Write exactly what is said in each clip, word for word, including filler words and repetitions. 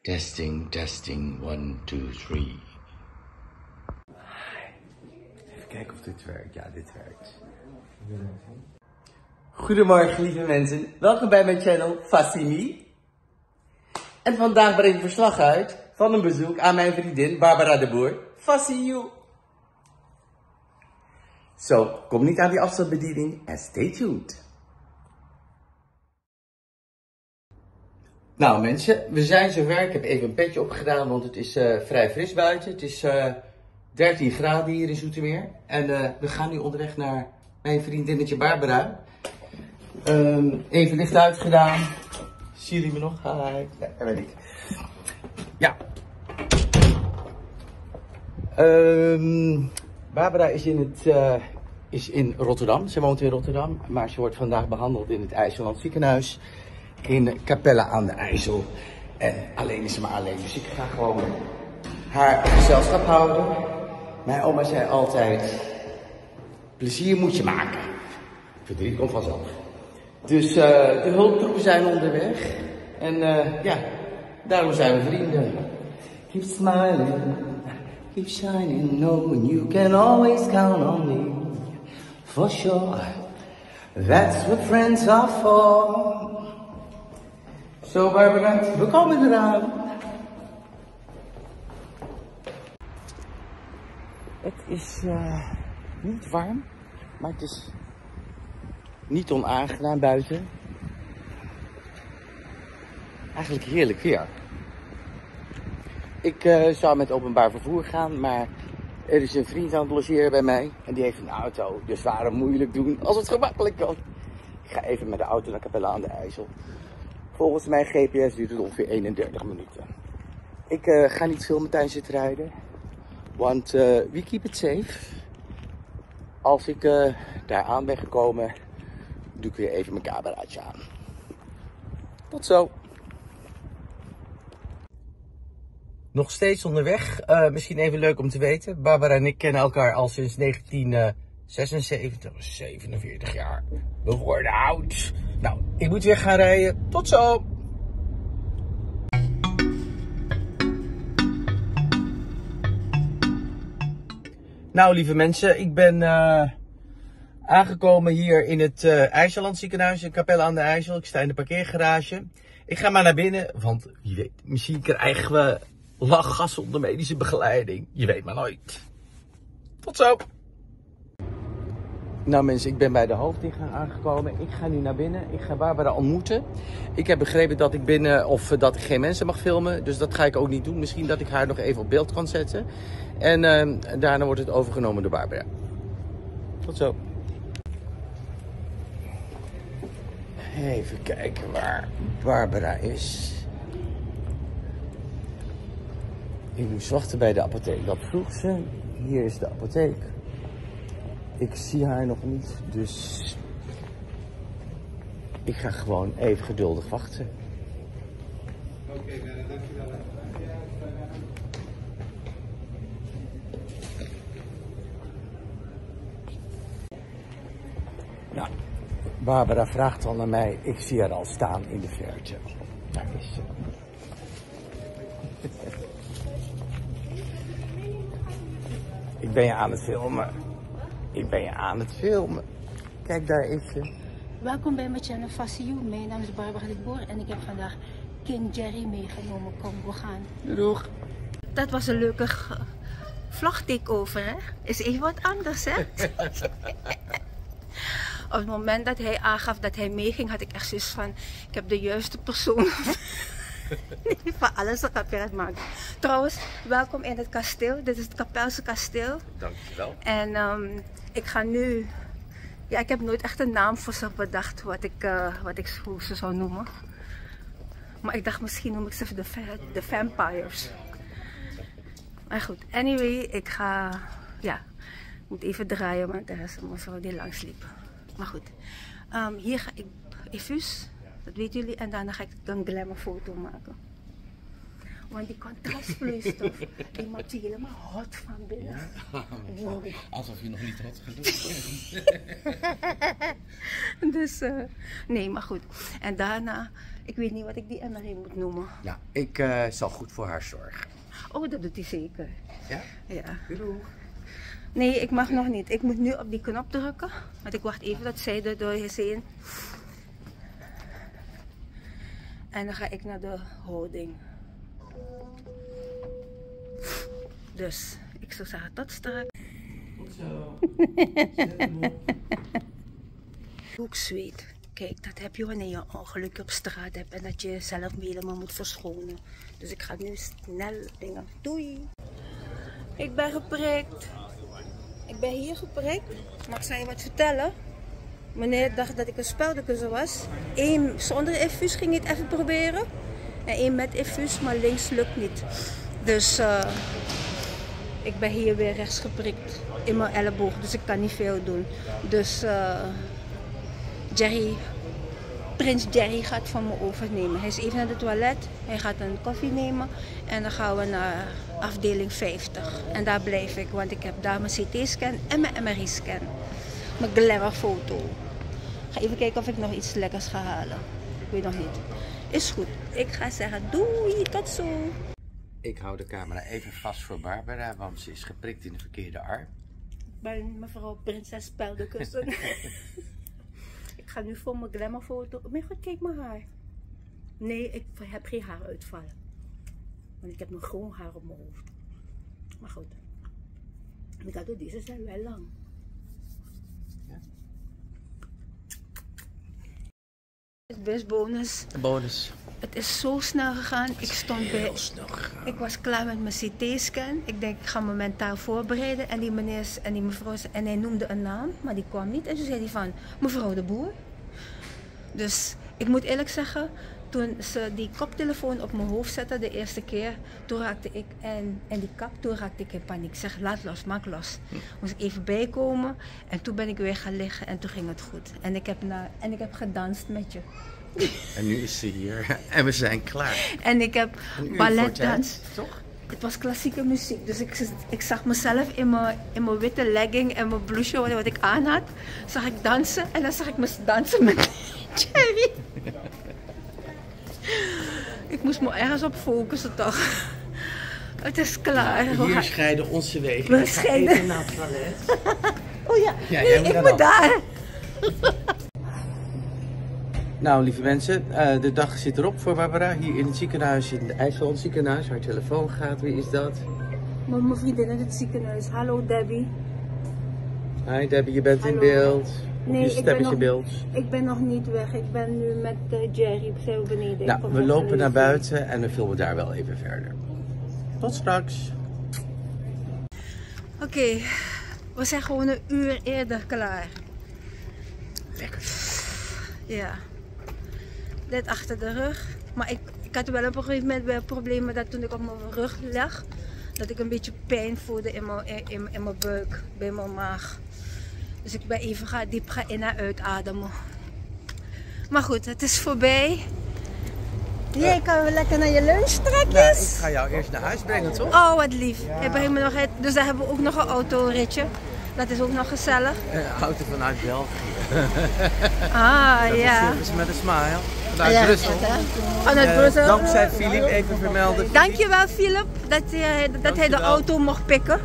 Testing, testing, one, two, three. Even kijken of dit werkt. Ja, dit werkt. Goedemorgen lieve mensen, welkom bij mijn channel Fassimi. En vandaag breng ik verslag uit van een bezoek aan mijn vriendin Barbara de Boer. Fassiu. Zo, kom niet aan die afstandsbediening en stay tuned. Nou mensen, we zijn zover. Ik heb even een petje opgedaan, want het is uh, vrij fris buiten. Het is uh, dertien graden hier in Zoetermeer. En uh, we gaan nu onderweg naar mijn vriendinnetje Barbara. Um, even licht uitgedaan. Zien jullie me nog? Hi. Ja, dat weet ik. Ja. Um, Barbara is in, het, uh, is in Rotterdam. Ze woont in Rotterdam. Maar ze wordt vandaag behandeld in het IJsseland ziekenhuis. In Capelle aan de IJssel. En alleen is ze maar alleen. Dus ik ga gewoon haar gezelschap houden. Mijn oma zei altijd: plezier moet je maken. Verdriet komt vanzelf. Dus uh, de hulptroepen zijn onderweg. En uh, ja, daarom zijn we vrienden. Keep smiling, keep shining, knowing you can always count on me. For sure, that's what friends are for. Zo Barbara, we komen eraan. Het is uh, niet warm, maar het is niet onaangenaam buiten. Eigenlijk heerlijk weer. Ik uh, zou met openbaar vervoer gaan, maar er is een vriend aan het logeren bij mij. En die heeft een auto, dus waarom moeilijk doen als het gemakkelijk kan. Ik ga even met de auto naar Capelle aan de IJssel. Volgens mijn G P S duurt het ongeveer eenendertig minuten. Ik uh, ga niet filmen tijdens het rijden, want uh, we keep it safe. Als ik uh, daar aan ben gekomen, doe ik weer even mijn cameraatje aan. Tot zo. Nog steeds onderweg. Uh, misschien even leuk om te weten. Barbara en ik kennen elkaar al sinds negentien zesenzeventig, zevenenveertig jaar. We worden oud. Nou, ik moet weer gaan rijden. Tot zo. Nou, lieve mensen, ik ben uh, aangekomen hier in het uh, IJsseland ziekenhuis in Capelle aan de IJssel. Ik sta in de parkeergarage. Ik ga maar naar binnen, want wie weet, misschien krijgen we lachgas onder medische begeleiding. Je weet maar nooit. Tot zo. Nou mensen, ik ben bij de hoofdingang aangekomen. Ik ga nu naar binnen. Ik ga Barbara ontmoeten. Ik heb begrepen dat ik binnen, of dat ik geen mensen mag filmen. Dus dat ga ik ook niet doen. Misschien dat ik haar nog even op beeld kan zetten. En uh, daarna wordt het overgenomen door Barbara. Tot zo. Even kijken waar Barbara is. Ik moest wachten bij de apotheek. Dat vroeg ze. Hier is de apotheek. Ik zie haar nog niet, dus ik ga gewoon even geduldig wachten. Oké, okay, dankjewel. Nou, Barbara vraagt al naar mij. Ik zie haar al staan in de verte. Daar is ze. Ik ben je aan het filmen. Ik ben je aan het filmen. Kijk, daar is ze. Welkom bij mijn channel Fassiu. Mijn naam is Barbara de Boer en ik heb vandaag King Jerry meegenomen. Kom, we gaan. Doeg. Dat was een leuke vlog takeover, hè? Is even wat anders, hè? Op het moment dat hij aangaf dat hij meeging, had ik echt zoiets van: ik heb de juiste persoon. Van alles wat ik het maken. Trouwens, welkom in het kasteel. Dit is het Capelse kasteel. Dankjewel. En um, ik ga nu. Ja, ik heb nooit echt een naam voor ze bedacht wat ik, uh, wat ik hoe ze zou noemen. Maar ik dacht misschien noem ik ze de, de vampires. Maar goed, anyway, ik ga. Ja, ik moet even draaien, want er is een mevrouw die langs liep. Maar goed, um, hier ga ik effus. Dat weten jullie. En daarna ga ik een glamour foto maken. Want die contrastvloeistof, die maakt je helemaal hot van binnen. Ja. Wow. Alsof je nog niet hot genoeg bent. Dus, uh, nee, maar goed. En daarna Ik weet niet wat ik die Emmery moet noemen. Nou, ik uh, zal goed voor haar zorgen. Oh, dat doet hij zeker. Ja? Ja. Doei. Nee, ik mag nog niet. Ik moet nu op die knop drukken. Want ik wacht even dat zij er doorheen zijn. En dan ga ik naar de houding. Dus, ik zou zeggen tot straks. Goed zo. Ook zweet. Kijk, dat heb je wanneer je een ongeluk op straat hebt en dat je jezelf helemaal moet verschonen. Dus ik ga nu snel dingen. Doei! Ik ben geprikt. Ik ben hier geprikt. Mag ik je wat vertellen? Meneer dacht dat ik een speldenkussen was. Eén zonder infuus ging ik het even proberen. En één met infuus, maar links lukt niet. Dus uh, ik ben hier weer rechts geprikt in mijn elleboog. Dus ik kan niet veel doen. Dus uh, Jerry, Prins Jerry gaat van me overnemen. Hij is even naar het toilet. Hij gaat een koffie nemen. En dan gaan we naar afdeling vijftig. En daar blijf ik, want ik heb daar mijn C T-scan en mijn M R I-scan. Mijn glamourfoto. Ik ga even kijken of ik nog iets lekkers ga halen. Ik weet nog niet. Is goed. Ik ga zeggen doei, tot zo. Ik hou de camera even vast voor Barbara, want ze is geprikt in de verkeerde arm. Ik ben mevrouw Prinses Speldenkussen. Ik ga nu voor mijn glamourfoto. Oh mijn god, kijk mijn haar. Nee, ik heb geen haaruitvallen. Want ik heb nog gewoon haar op mijn hoofd. Maar goed. Ik dacht, deze zijn wel lang. Ja. Het is best bonus. Bonus. Het is zo snel gegaan. Ik stond bij. Heel snel gegaan. Ik was klaar met mijn C T-scan. Ik denk, ik ga me mentaal voorbereiden. En die meneer en die mevrouw, en hij noemde een naam, maar die kwam niet. En toen zei hij van, mevrouw de Boer. Dus ik moet eerlijk zeggen, toen ze die koptelefoon op mijn hoofd zette de eerste keer, toen raakte ik, en, en die kap, toen raakte ik in paniek. Ik zeg, laat los, maak los. Hm. Moest ik even bijkomen en toen ben ik weer gaan liggen en toen ging het goed. En ik heb, na, en ik heb gedanst met je. En nu is ze hier en we zijn klaar. En ik heb balletdans. Toch? Het was klassieke muziek, dus ik, ik zag mezelf in mijn, in mijn witte legging en mijn blouseje wat ik aan had. Zag ik dansen en dan zag ik me dansen met Jerry. Ik moest me ergens op focussen toch. Het is klaar. Nou, hier scheiden onze wegen. We scheiden. Naar het toilet. Oh ja, ja nee, ik moet daar. Nou, lieve mensen, uh, de dag zit erop voor Barbara. Hier in het ziekenhuis, in het IJsland ziekenhuis. Haar telefoon gaat, wie is dat? Mijn vriendin in het ziekenhuis. Hallo Debbie. Hi Debbie, je bent Hallo. in beeld. Nee, je ik ben, nog, beeld. ik ben nog niet weg. Ik ben nu met uh, Jerry zijn we beneden. Nou, we lopen naar buiten en dan filmen we daar wel even verder. Tot straks. Oké, okay, we zijn gewoon een uur eerder klaar. Lekker. Ja. Dit achter de rug. Maar ik, ik had wel op een gegeven moment wel problemen dat toen ik op mijn rug lag, dat ik een beetje pijn voelde in mijn, in, in mijn buik, bij mijn maag. Dus ik ben even gaan diep gaan in- en uitademen. Maar goed, het is voorbij. Jij kan wel lekker naar je lunch strakjes. Nou, ik ga jou eerst naar huis brengen, toch? Oh, wat lief. Ja. Brengt me nog het, dus daar hebben we ook nog een autoritje. Dat is ook nog gezellig. Een auto vanuit België. Ah, dat ja. is met een smile. Vanuit ja, Brussel. Vanuit uh, Brussel. Dankzij Filip even vermelden. Dankjewel Filip dat, hij, dat Dank hij de auto mocht pikken.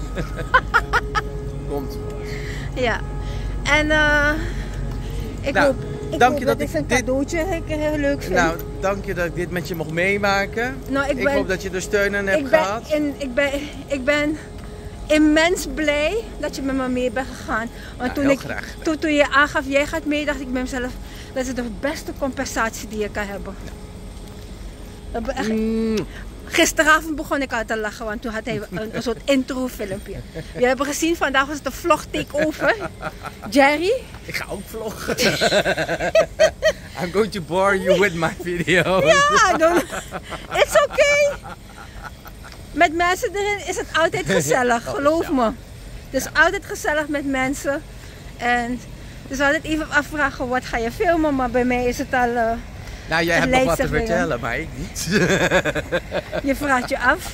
Komt. Ja. En uh, ik nou, hoop, ik dank hoop je dat, dat ik ik een dit... cadeautje ik heel leuk vind. Nou, dank je dat ik dit met je mocht meemaken. Nou, ik, ik ben, hoop dat je er steun aan hebt ik ben gehad. In, ik, ben, ik ben immens blij dat je met me mee bent gegaan. Want nou, toen, ik, graag toen, toen je aangaf, jij gaat mee, dacht ik bij mezelf, dat is de beste compensatie die je kan hebben. Ja. Dat echt, mm. Gisteravond begon ik al te lachen, want toen had hij een, een soort intro filmpje. Jullie hebben gezien, vandaag was het een vlog takeover. Jerry? Ik ga ook vloggen. I'm going to bore you with my video's. Ja, don't, it's okay. Met mensen erin is het altijd gezellig, geloof me. Het is altijd gezellig met mensen. En dus altijd even afvragen, wat ga je filmen? Maar bij mij is het al... Uh, nou, jij hebt nog wat te vertellen, maar ik niet. Je vraagt je af.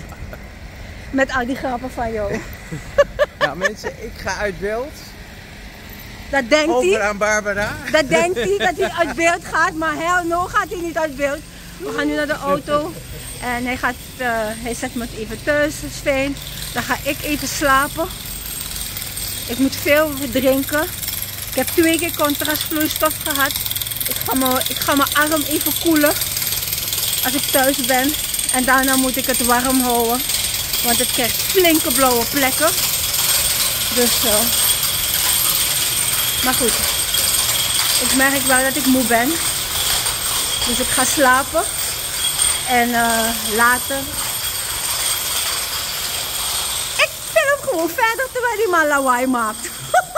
Met al die grappen van jou. Nou mensen, ik ga uit beeld. Dat denkt Over hij. aan Barbara. Dat denkt hij dat hij uit beeld gaat, maar hell no gaat hij niet uit beeld. We gaan nu naar de auto en hij, gaat, uh, hij zet me even thuis, dat is fijn. Dan ga ik even slapen. Ik moet veel drinken. Ik heb twee keer contrastvloeistof gehad. Ik ga, me, ik ga mijn arm even koelen als ik thuis ben. En daarna moet ik het warm houden, want het krijgt flinke blauwe plekken. Dus, uh, maar goed, ik merk wel dat ik moe ben. Dus ik ga slapen. En uh, later. Ik film gewoon verder terwijl die man lawaai maakt.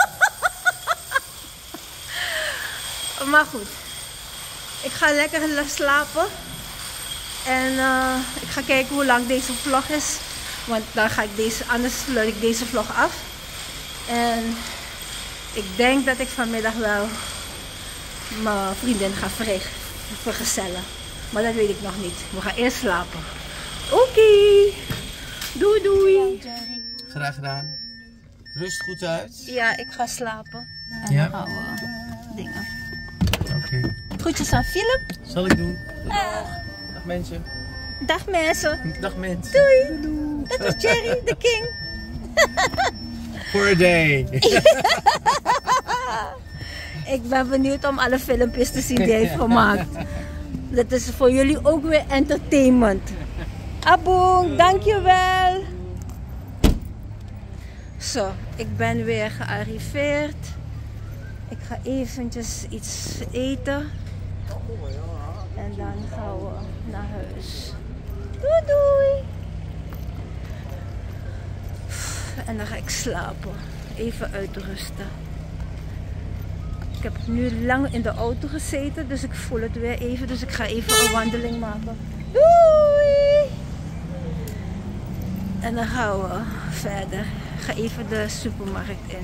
Maar goed. Ik ga lekker slapen. En uh, ik ga kijken hoe lang deze vlog is. Want dan ga ik deze, anders sluit ik deze vlog af. En ik denk dat ik vanmiddag wel mijn vriendin ga vergezellen. Maar dat weet ik nog niet. We gaan eerst slapen. Oké. Okay. Doei doei. Graag gedaan. Rust goed uit. Ja, ik ga slapen. En ja. dan gaan we dingen. Oké. Okay. Groetjes aan Philip. Zal ik doen. Uh. Dag mensen. Dag mensen. Dag mensen. Doei. Doei. Dat is Jerry, de king. For a day. Ik ben benieuwd om alle filmpjes te zien die hij heeft gemaakt. Dat is voor jullie ook weer entertainment. Aboong, dankjewel. Zo, ik ben weer gearriveerd. Ik ga eventjes iets eten. En dan gaan we naar huis. Doei doei. En dan ga ik slapen. Even uitrusten. Ik heb nu lang in de auto gezeten, dus ik voel het weer even. Dus ik ga even een wandeling maken. Doei! En dan gaan we verder. Ik ga even de supermarkt in.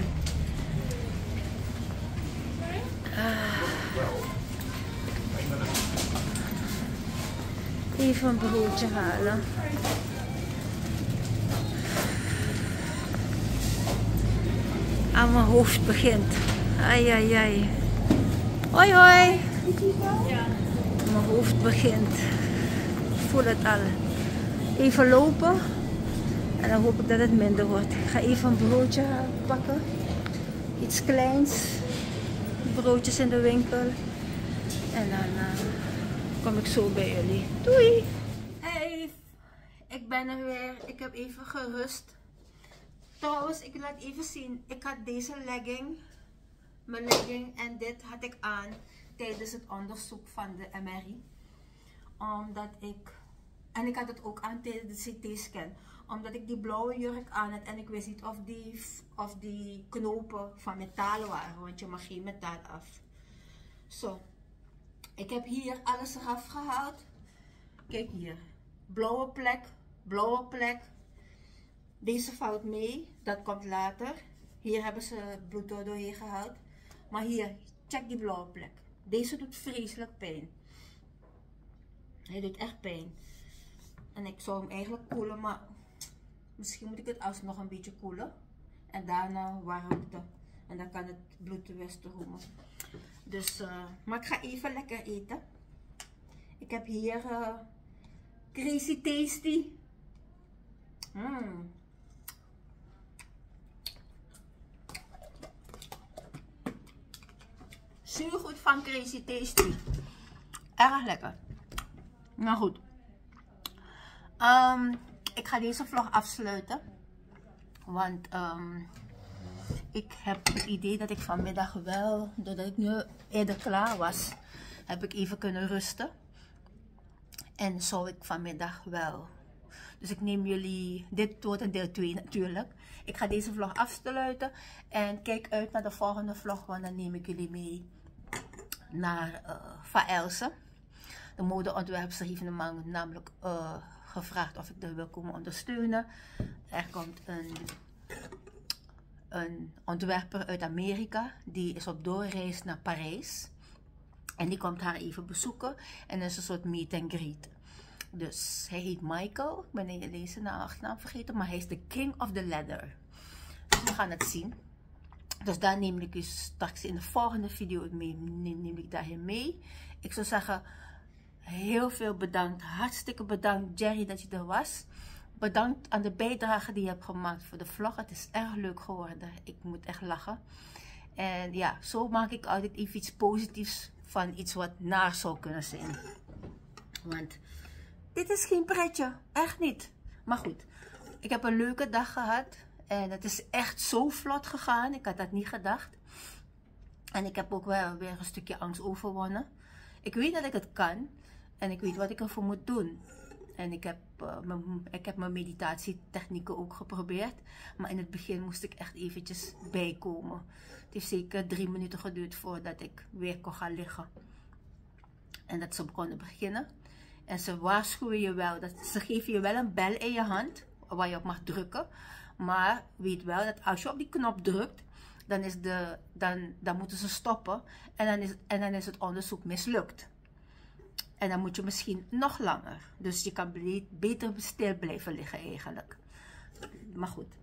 Ah. Even een broodje halen. Aan mijn hoofd begint. Ai, ai, ai. Hoi, hoi. Ja. Mijn hoofd begint. Ik voel het al. Even lopen. En dan hoop ik dat het minder wordt. Ik ga even een broodje pakken. Iets kleins. Broodjes in de winkel. En dan uh, kom ik zo bij jullie. Doei. Hey. Ik ben er weer. Ik heb even gerust. Trouwens, ik laat even zien. Ik had deze legging. Mijn legging en dit had ik aan tijdens het onderzoek van de M R I. Omdat ik, en ik had het ook aan tijdens de C T-scan. Omdat ik die blauwe jurk aan had en ik wist niet of die, of die knopen van metaal waren. Want je mag geen metaal af. Zo. Ik heb hier alles eraf gehaald. Kijk hier. Blauwe plek. Blauwe plek. Deze valt mee. Dat komt later. Hier hebben ze bloed doorheen gehaald. Maar hier, check die blauwe plek. Deze doet vreselijk pijn. Hij doet echt pijn. En ik zou hem eigenlijk koelen, maar misschien moet ik het alsnog een beetje koelen. En daarna warmte. En dan kan het bloed weer stromen. Dus, uh, maar ik ga even lekker eten. Ik heb hier uh, Crazy Tasty. Mm. Zuurgoed van Crazy Tasty. Erg lekker. Nou goed. Um, ik ga deze vlog afsluiten. Want um, ik heb het idee dat ik vanmiddag wel, doordat ik nu eerder klaar was, heb ik even kunnen rusten. En zou ik vanmiddag wel. Dus ik neem jullie, dit wordt een deel twee natuurlijk. Ik ga deze vlog afsluiten. En kijk uit naar de volgende vlog, want dan neem ik jullie mee naar uh, Vaelse. De modeontwerpster heeft me namelijk uh, gevraagd of ik er wil komen ondersteunen. Er komt een, een ontwerper uit Amerika. Die is op doorreis naar Parijs. En die komt haar even bezoeken. En dat is een soort meet and greet. Dus hij heet Michael. Ik ben de lezen naam achternaam vergeten. Maar hij is de king of the leather. Dus we gaan het zien. Dus daar neem ik u straks in de volgende video mee, neem, neem ik daarin mee. Ik zou zeggen, heel veel bedankt. Hartstikke bedankt Jerry dat je er was. Bedankt aan de bijdrage die je hebt gemaakt voor de vlog. Het is erg leuk geworden. Ik moet echt lachen. En ja, zo maak ik altijd even iets positiefs van iets wat naar zou kunnen zijn. Want dit is geen pretje. Echt niet. Maar goed, ik heb een leuke dag gehad. En het is echt zo vlot gegaan. Ik had dat niet gedacht. En ik heb ook wel weer een stukje angst overwonnen. Ik weet dat ik het kan. En ik weet wat ik ervoor moet doen. En ik heb, uh, mijn, ik heb mijn meditatietechnieken ook geprobeerd. Maar in het begin moest ik echt eventjes bijkomen. Het heeft zeker drie minuten geduurd voordat ik weer kon gaan liggen. En dat ze konden beginnen. En ze waarschuwen je wel. Dat, ze geven je wel een bel in je hand. Waar je op mag drukken. Maar weet wel dat als je op die knop drukt. Dan, is de, dan, dan moeten ze stoppen. En dan, is, en dan is het onderzoek mislukt. En dan moet je misschien nog langer. Dus je kan beter stil blijven liggen eigenlijk. Maar goed.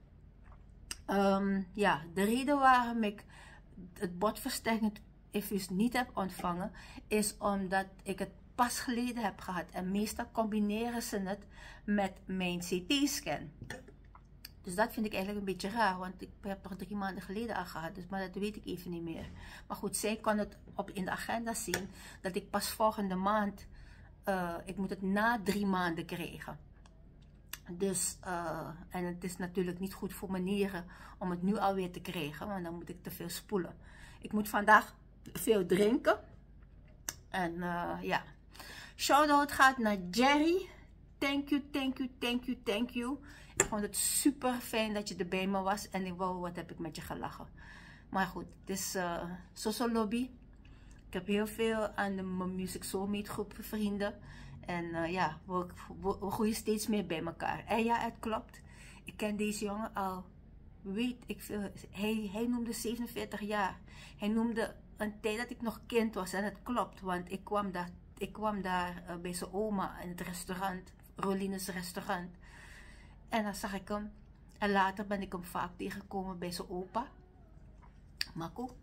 Um, ja, de reden waarom ik het botversterkend infuus niet heb ontvangen. Is omdat ik het pas geleden heb gehad. En meestal combineren ze het met mijn C T-scan. Dus dat vind ik eigenlijk een beetje raar. Want ik heb toch drie maanden geleden al gehad. Dus, maar dat weet ik even niet meer. Maar goed, zij kon het op, in de agenda zien. Dat ik pas volgende maand. Uh, ik moet het na drie maanden krijgen. Dus, uh, en het is natuurlijk niet goed voor mijn nieren. Om het nu alweer te krijgen. Want dan moet ik te veel spoelen. Ik moet vandaag veel drinken. En uh, ja. Shout-out gaat naar Jerry. Thank you, thank you, thank you, thank you. Ik vond het super fijn dat je er bij me was. En ik wou, wat heb ik met je gelachen. Maar goed, het is uh, Soso Lobby. Ik heb heel veel aan de Music Soulmate groep vrienden. En uh, ja, we, we, we groeien steeds meer bij elkaar. En ja, het klopt. Ik ken deze jongen al, weet ik veel. Hij, hij noemde zevenenveertig jaar. Hij noemde een tijd dat ik nog kind was. En het klopt, want ik kwam daar, ik kwam daar uh, bij zijn oma in het restaurant. Rolines restaurant. En dan zag ik hem. En later ben ik hem vaak tegengekomen bij zijn opa. Mako.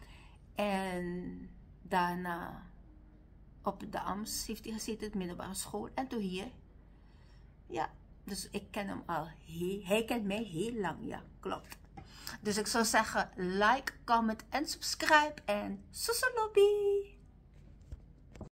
En daarna op de Ams heeft hij gezeten, het middelbare school. En toen hier. Ja, dus ik ken hem al. Heel, hij kent mij heel lang, ja, klopt. Dus ik zou zeggen, like, comment en subscribe. En Soso Lobby!